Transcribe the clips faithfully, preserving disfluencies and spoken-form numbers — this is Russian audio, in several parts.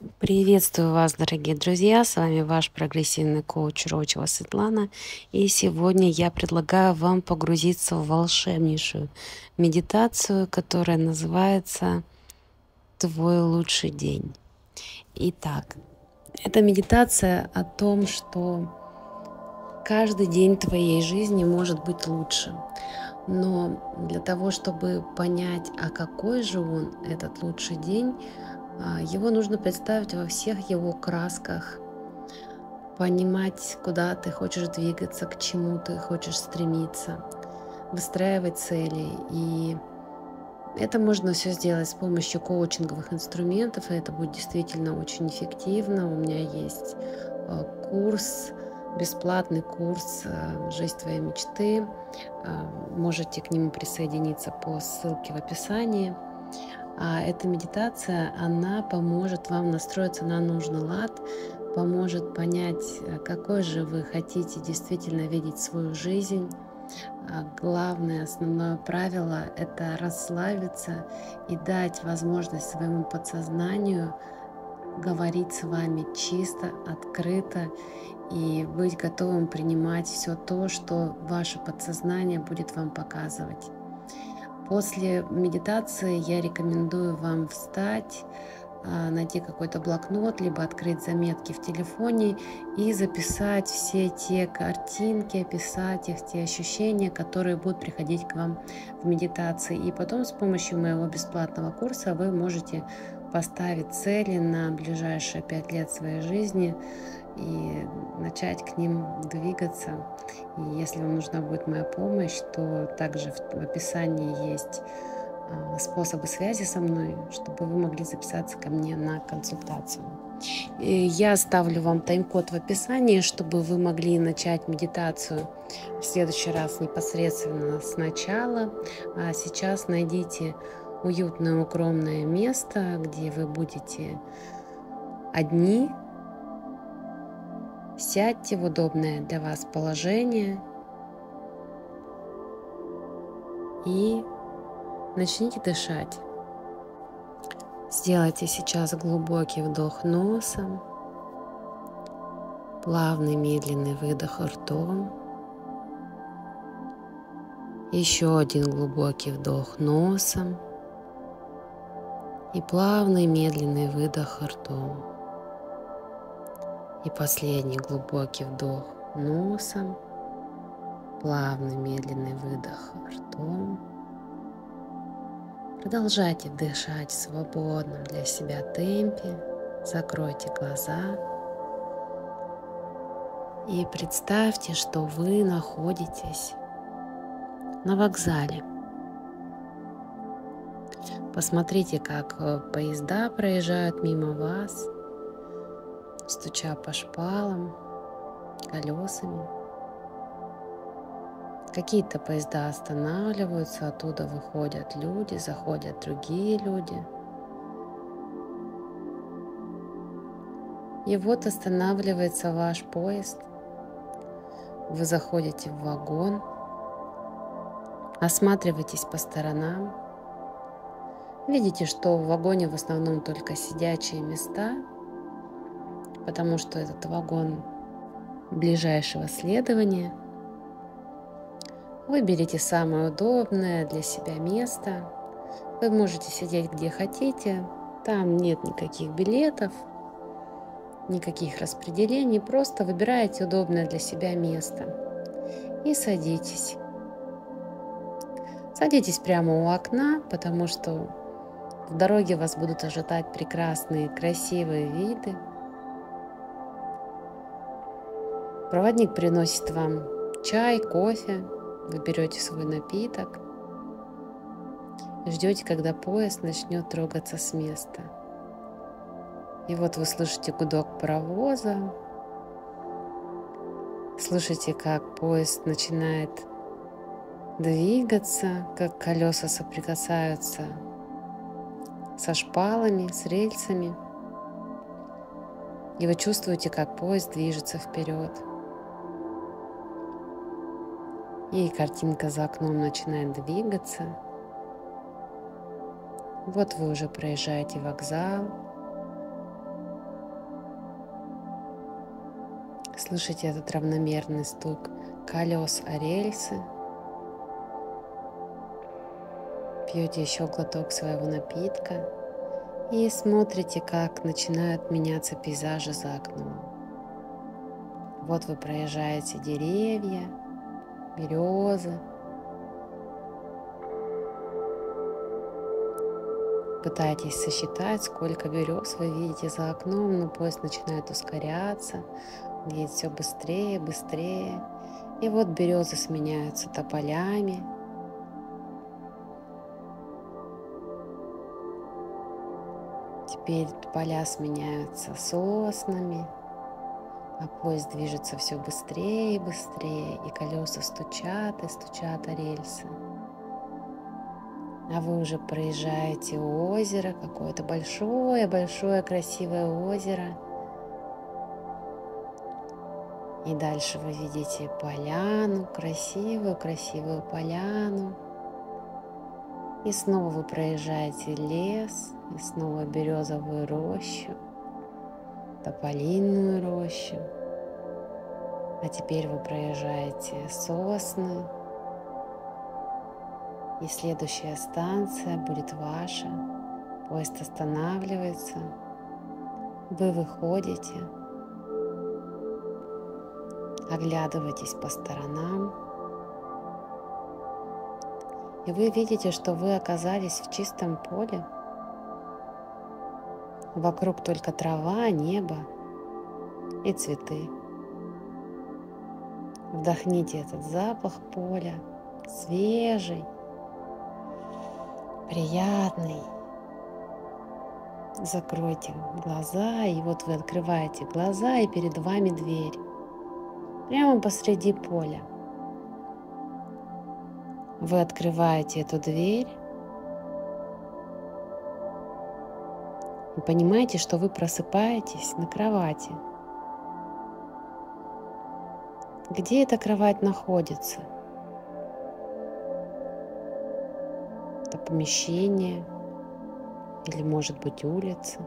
Приветствую вас, дорогие друзья! С вами ваш прогрессивный коуч Рочева Светлана. И сегодня я предлагаю вам погрузиться в волшебнейшую медитацию, которая называется «Твой лучший день». Итак, это медитация о том, что каждый день твоей жизни может быть лучше. Но для того, чтобы понять, а какой же он, этот лучший день, его нужно представить во всех его красках, понимать, куда ты хочешь двигаться, к чему ты хочешь стремиться, выстраивать цели. И это можно все сделать с помощью коучинговых инструментов, и это будет действительно очень эффективно. У меня есть курс, бесплатный курс «Жизнь твоей мечты». Можете к нему присоединиться по ссылке в описании. А эта медитация, она поможет вам настроиться на нужный лад, поможет понять, какой же вы хотите действительно видеть свою жизнь. Главное, основное правило — это расслабиться и дать возможность своему подсознанию говорить с вами чисто, открыто и быть готовым принимать все то, что ваше подсознание будет вам показывать. После медитации я рекомендую вам встать, найти какой-то блокнот, либо открыть заметки в телефоне и записать все те картинки, описать их, те ощущения, которые будут приходить к вам в медитации. И потом с помощью моего бесплатного курса вы можете поставить цели на ближайшие пять лет своей жизни и начать к ним двигаться. И если вам нужна будет моя помощь, то также в описании есть способы связи со мной, чтобы вы могли записаться ко мне на консультацию. И я оставлю вам тайм-код в описании, чтобы вы могли начать медитацию в следующий раз непосредственно сначала. А сейчас найдите уютное, укромное место, где вы будете одни. Сядьте в удобное для вас положение и начните дышать. Сделайте сейчас глубокий вдох носом, плавный медленный выдох ртом, еще один глубокий вдох носом и плавный медленный выдох ртом. И последний глубокий вдох носом, плавный медленный выдох ртом. Продолжайте дышать в свободном для себя темпе. Закройте глаза и представьте, что вы находитесь на вокзале. Посмотрите, как поезда проезжают мимо вас, стуча по шпалам, колесами. Какие-то поезда останавливаются, оттуда выходят люди, заходят другие люди. И вот останавливается ваш поезд. Вы заходите в вагон, осматриваетесь по сторонам. Видите, что в вагоне в основном только сидячие места, потому что этот вагон ближайшего следования. Выберите самое удобное для себя место. Вы можете сидеть где хотите. Там нет никаких билетов, никаких распределений. Просто выбираете удобное для себя место и садитесь. Садитесь прямо у окна, потому что в дороге вас будут ожидать прекрасные, красивые виды. Проводник приносит вам чай, кофе. Вы берете свой напиток, ждете, когда поезд начнет трогаться с места. И вот вы слышите гудок паровоза, слышите, как поезд начинает двигаться, как колеса соприкасаются со шпалами, с рельсами. И вы чувствуете, как поезд движется вперед. И картинка за окном начинает двигаться. Вот вы уже проезжаете вокзал. Слышите этот равномерный стук колес о рельсы. Пьете еще глоток своего напитка и смотрите, как начинают меняться пейзажи за окном. Вот вы проезжаете деревья, березы, пытаетесь сосчитать, сколько берез вы видите за окном, но поезд начинает ускоряться, он едет все быстрее, быстрее. И вот березы сменяются тополями. Теперь поля сменяются соснами, а поезд движется все быстрее и быстрее, и колеса стучат и стучат о рельсы. А вы уже проезжаете озеро, какое-то большое-большое красивое озеро. И дальше вы видите поляну, красивую-красивую поляну. И снова вы проезжаете лес, и снова березовую рощу, тополинную рощу. А теперь вы проезжаете сосны. И следующая станция будет ваша. Поезд останавливается. Вы выходите, оглядываетесь по сторонам. И вы видите, что вы оказались в чистом поле. Вокруг только трава, небо и цветы. Вдохните этот запах поля, свежий, приятный. Закройте глаза, и вот вы открываете глаза, и перед вами дверь. Прямо посреди поля. Вы открываете эту дверь и понимаете, что вы просыпаетесь на кровати. Где эта кровать находится? Это помещение или, может быть, улица?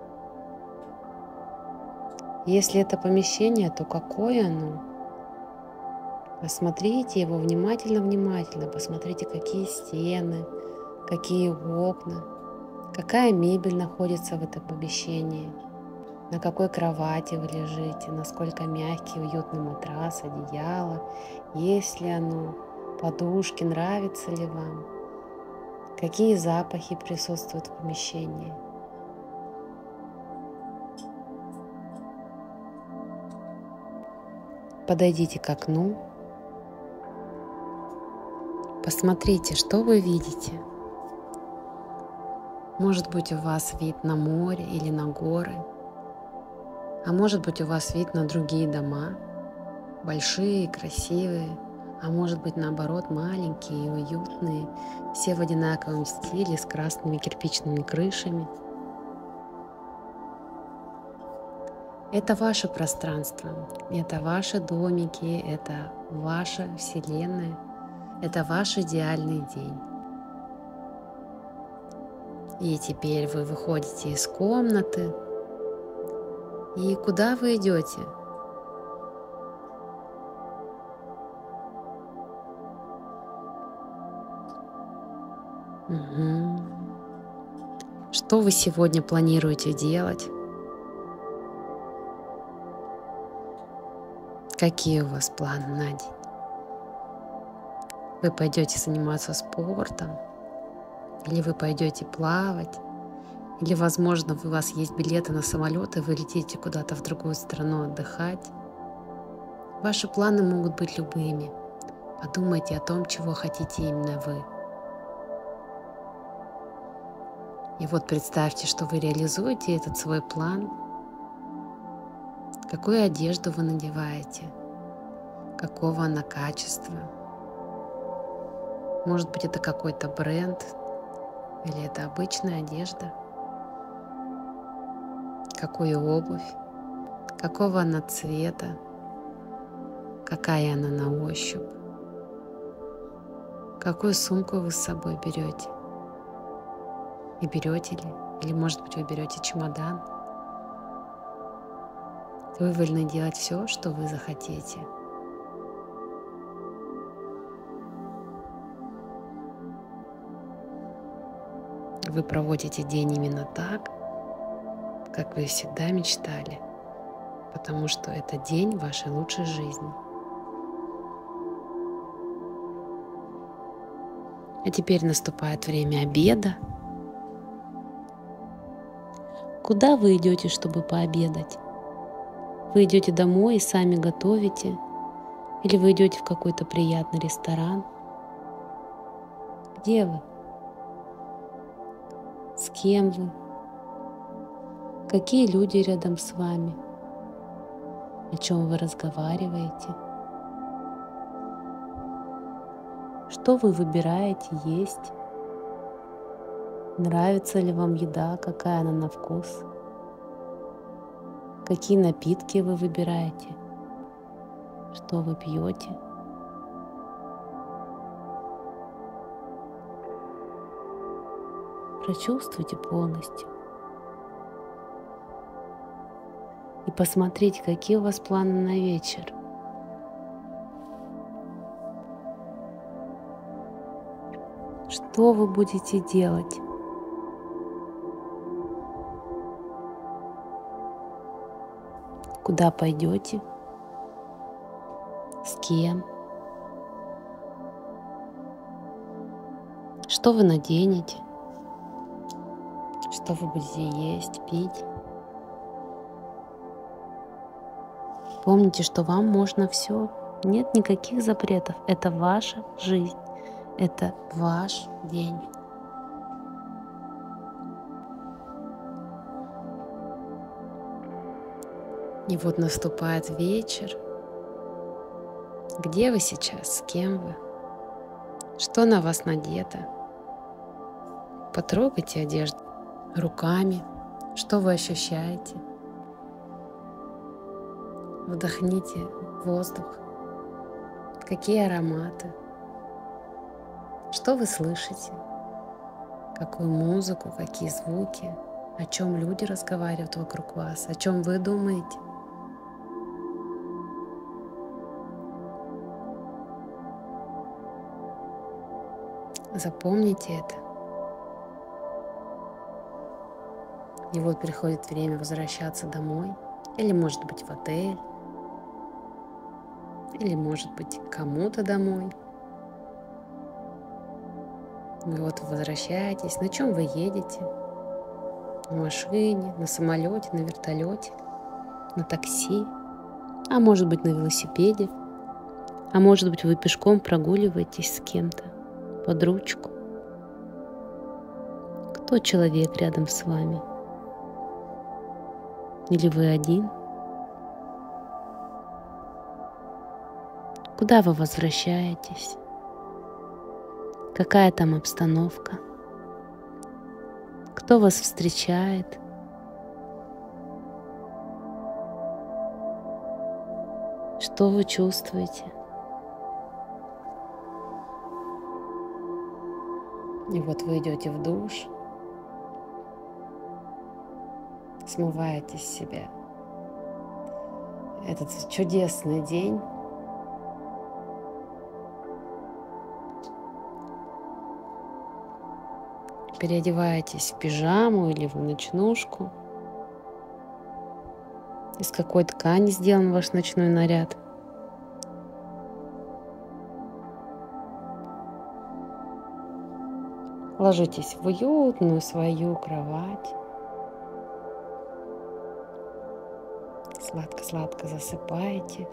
Если это помещение, то какое оно? Осмотрите его внимательно-внимательно. Посмотрите, какие стены, какие окна, какая мебель находится в этом помещении, на какой кровати вы лежите, насколько мягкий, уютный матрас, одеяло, есть ли оно, подушки, нравится ли вам, какие запахи присутствуют в помещении. Подойдите к окну. Посмотрите, что вы видите. Может быть, у вас вид на море или на горы, а может быть, у вас вид на другие дома, большие, красивые, а может быть, наоборот, маленькие и уютные, все в одинаковом стиле, с красными кирпичными крышами. Это ваше пространство, это ваши домики, это ваша вселенная. Это ваш идеальный день. И теперь вы выходите из комнаты. И куда вы идете? Угу. Что вы сегодня планируете делать? Какие у вас планы на день? Вы пойдете заниматься спортом, или вы пойдете плавать, или, возможно, у вас есть билеты на самолет, и вы летите куда-то в другую страну отдыхать. Ваши планы могут быть любыми. Подумайте о том, чего хотите именно вы. И вот представьте, что вы реализуете этот свой план. Какую одежду вы надеваете? Какого она качества? Может быть, это какой-то бренд или это обычная одежда? Какую обувь? Какого она цвета? Какая она на ощупь? Какую сумку вы с собой берете? И берете ли? Или, может быть, вы берете чемодан? Вы вольны делать все, что вы захотите. Вы проводите день именно так, как вы всегда мечтали, потому что это день вашей лучшей жизни. А теперь наступает время обеда. Куда вы идете, чтобы пообедать? Вы идете домой и сами готовите? Или вы идете в какой-то приятный ресторан? Где вы? С кем вы? Какие люди рядом с вами? О чем вы разговариваете? Что вы выбираете есть? Нравится ли вам еда, какая она на вкус? Какие напитки вы выбираете? Что вы пьете? Прочувствуйте полностью. И посмотрите, какие у вас планы на вечер. Что вы будете делать? Куда пойдете? С кем? Что вы наденете? Что вы будете есть, пить? Помните, что вам можно все. Нет никаких запретов. Это ваша жизнь. Это ваш день. И вот наступает вечер. Где вы сейчас? С кем вы? Что на вас надето? Потрогайте одежду руками. Что вы ощущаете? Вдохните воздух. Какие ароматы? Что вы слышите? Какую музыку, какие звуки? О чем люди разговаривают вокруг вас? О чем вы думаете? Запомните это. И вот приходит время возвращаться домой. Или, может быть, в отель. Или, может быть, к кому-то домой. Вы вот возвращаетесь. На чем вы едете? На машине, на самолете, на вертолете, на такси. А может быть, на велосипеде. А может быть, вы пешком прогуливаетесь с кем-то под ручку. Кто человек рядом с вами? Или вы один? Куда вы возвращаетесь? Какая там обстановка? Кто вас встречает? Что вы чувствуете? И вот вы идете в душ, смываете с себя этот чудесный день. Переодеваетесь в пижаму или в ночнушку. Из какой ткани сделан ваш ночной наряд? Ложитесь в уютную свою кровать. Сладко-сладко засыпаете.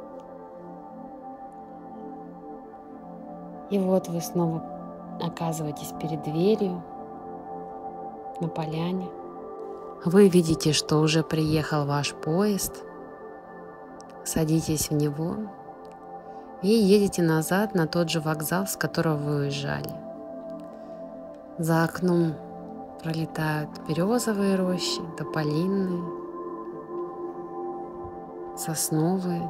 И вот вы снова оказываетесь перед дверью на поляне. Вы видите, что уже приехал ваш поезд. Садитесь в него и едете назад на тот же вокзал, с которого вы уезжали. За окном пролетают березовые рощи, тополиные, сосновые.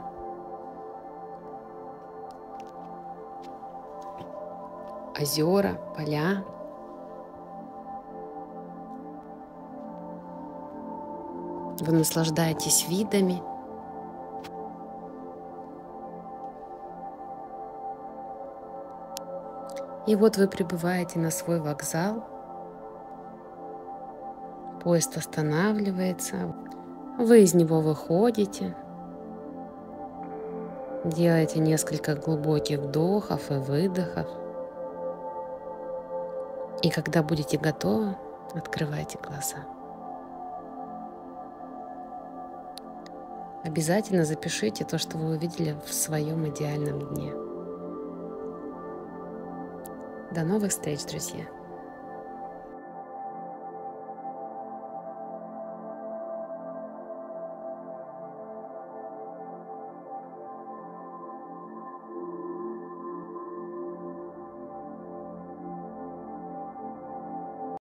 Озера, поля. Вы наслаждаетесь видами И вот вы прибываете на свой вокзал, поезд останавливается, вы из него выходите, делаете несколько глубоких вдохов и выдохов. И когда будете готовы, открывайте глаза. Обязательно запишите то, что вы увидели в своем идеальном дне. До новых встреч, друзья!